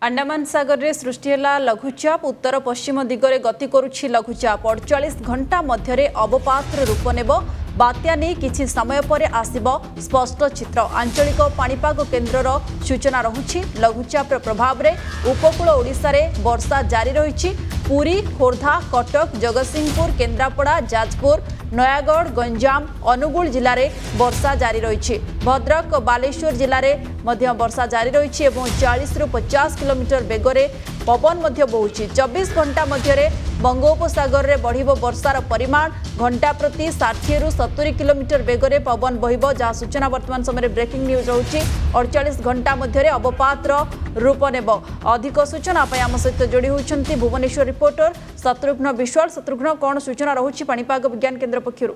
अंडमान सागर रे सृष्टि है लघुचाप उत्तर पश्चिम दिगरे गति करुछि लघुचाप 48 घंटा मध्य अवपातर रूप नेब बात्या नहीं किछि समय पर आसिब स्पष्ट चित्र आंचलिक पाणीपाग केन्द्रर सूचना रहुछि लघुचाप प्रभाव रे उपकूल ओडिशा रे वर्षा जारी रही पुरी खोर्धा कटक जगतसिंहपुर केन्द्रापड़ा जाजपुर नयागढ़ गंजाम अनुगुल जिले में वर्षा जारी रही भद्रक बालेश्वर जिले में वर्षा जारी रही 40 ରୁ 50 किलोमीटर बेगरे पवन बहुची 24 घंटा मध्य बंगोपसागर में बढ़ वर्षार परिमाण घंटा प्रति 60 ରୁ 70 किलोमीटर बेगरे पवन बहिब जहाँ सूचना वर्तमान समय ब्रेकिंग न्यूज रही 48 घंटा मध्य अवपातर रूप नेब अधिक सूचना आम सहित जोड़ी होती भुवनेश्वर रिपोर्टर शत्रुघ्न विश्वाल। शत्रुघ्न कौन सूचना रही पाणीपाग विज्ञान केन्द्र पक्षर?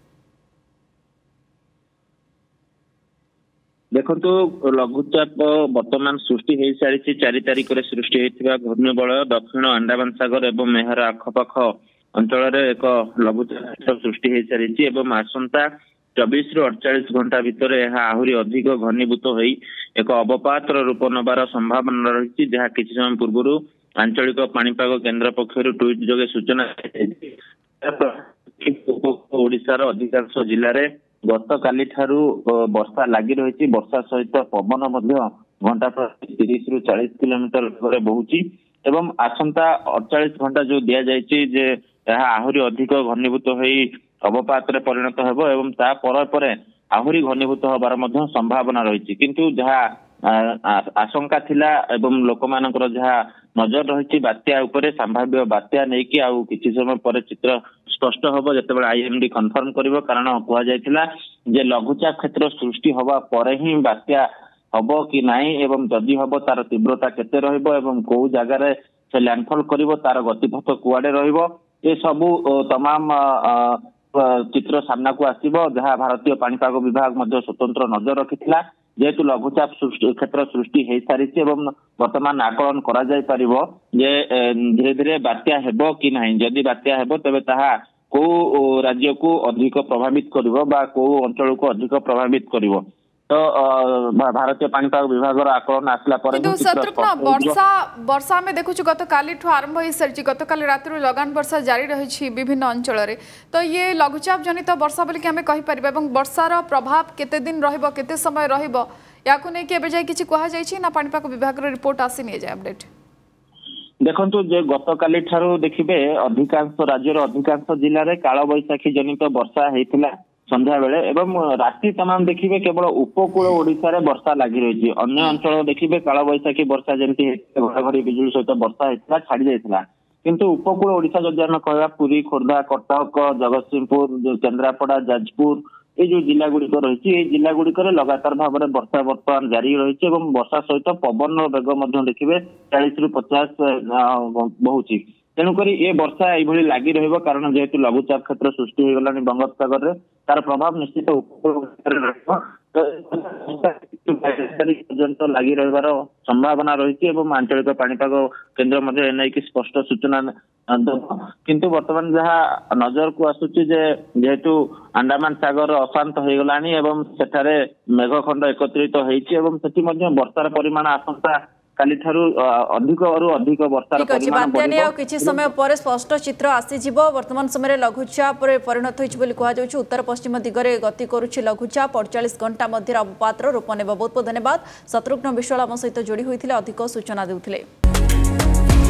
देखो लघुचाप बर्तमान सृष्टि हो सारी 4 तारिख में सृष्टि होता घूर्णिबलय दक्षिण अंडमान सागर और मेहर आखपाख अंचल एक लघुचाप सृष्टि हो सारी आसंता 24 ରୁ 48 घंटा भितर आहरी अधिक घनीभूत हो एक अवपातर रूप नबार संभावना रही जहाँ किसी समय पूर्व आंचलिक पाणीपाग केन्द्र पक्षर ट्वीट जोगे सूचना ओडिशार अधिकांश जिले में गत काली ठारू वर्षा लगी रही वर्षा सहित पवन घंटा प्रति 30 ରୁ 40 किलोमीटर बहुची एवं आसंता 48 घंटा जो दि जाए आहरी अधिक घनीभूत हो अवपात परिणत होब एवं तापर आहरी घनीभूत हबार संभावना रही किंतु जहाँ आशंका थिला एवं लोक मानकर जहाँ नजर रही बात्या उपरे संभाव्य बात्या नहीं कि आउ किछि समय पर चित्र स्पष्ट होब जितेबाला आईएमडी कन्फर्म करिवो कारण कुआ जायतिला जे लघुचाप क्षेत्र सृष्टि हवा परे ही बात्या हब कि नाही एवं जदि हब तार तीव्रता केते रहिबो एवं को जगह रे से लैंडफॉल करिवो तार गतिपथ कुआडे रहिबो ए सबु तमाम चित्र सामना को आसीबो जहाँ भारतीय पाणीपाग विभाग मध्य स्वतंत्र नजर रखिथिला जेहेतु लघुचाप क्षेत्र सृष्टि हो सारी वर्तमान आकलन करा जाय परिबो जे धीरे धीरे बात्या हेबो कि नहीं जदि बात्या हेबो तबे ताहा को राज्य को अधिक प्रभावित करिवो बा को अंचल को अधिक प्रभावित करिवो तो भारतीय पाणीपाग विभाग आकलन आसला पर वर्षा में देखु गत काली आरंभ हो सारी गत काली रात लगान वर्षा जारी रही विभिन्न अंचल तो ये लघुचाप जनित वर्षा बोली आम कहीपर वर्षार प्रभाव केते दिन रहिबो केते समय रहिबो याकु नै कि एबे जाय किछि कहा जाय छी ना पाणीपाग विभाग रिपोर्ट आसी नै जाय अपडेट? देखंतु जे गत काली ठारू देखिबे अधिकांश राज्यर अधिकांश जिल्ला रे काल बैशाखी जनित वर्षा हेतिला संध्या बेले एवं राति तमाम देखिए केवल उपकूल ओडिशा रे वर्षा लगी रही अन्य अंचल देखिए काल बैशाखी वर्षा जमी घड़घड़ी बिजुली सहित वर्षा होता छाड़ी जाता किंतु उपकूल ओडिशा जदि आम कह पुरी खोर्धा कटक जगतसिंहपुर केन्द्रापड़ा जाजपुर ये जो जिला गुड़िक रही जिला गुड़िक लगातार भाव में वर्षा बर्तमान जारी रही वर्षा सहित पवन बेग देखिए 40 ରୁ 50 बहुची तेणुक ये वर्षा ये लगी रही कारण जेहेतु लघुचाप क्षेत्र सृष्टि हो गलानी बंगोपसागर रे तार प्रभाव निश्चित पर्यंत लगी रही संभावना रही आंचलिक पाणीपाग केन्द्र एनआई स्पष्ट सूचना किंतु वर्तमान जहाँ नजर को आसुची जेहेतु अंडमान सागर अशांत हो गलानी सेठारे मेघखंड एकत्रित होती वर्षार परिमाण आशंका काली ठारू अधिक अधिक वर्षार परिमाण किछि समय पर स्पष्ट चित्र आसीजिबो वर्तमान समय लघुचाप परिणत होइछि बोली कहा जाउछि उत्तर पश्चिम दिगरे गति करुछि लघुचाप 48 घंटा मध्य अवपातर रूप नेब। बहुत बहुत धन्यवाद शत्रुघ्न विश्वाल आम सहित जोड़ी होइथिले अधिक सूचना देउथिले।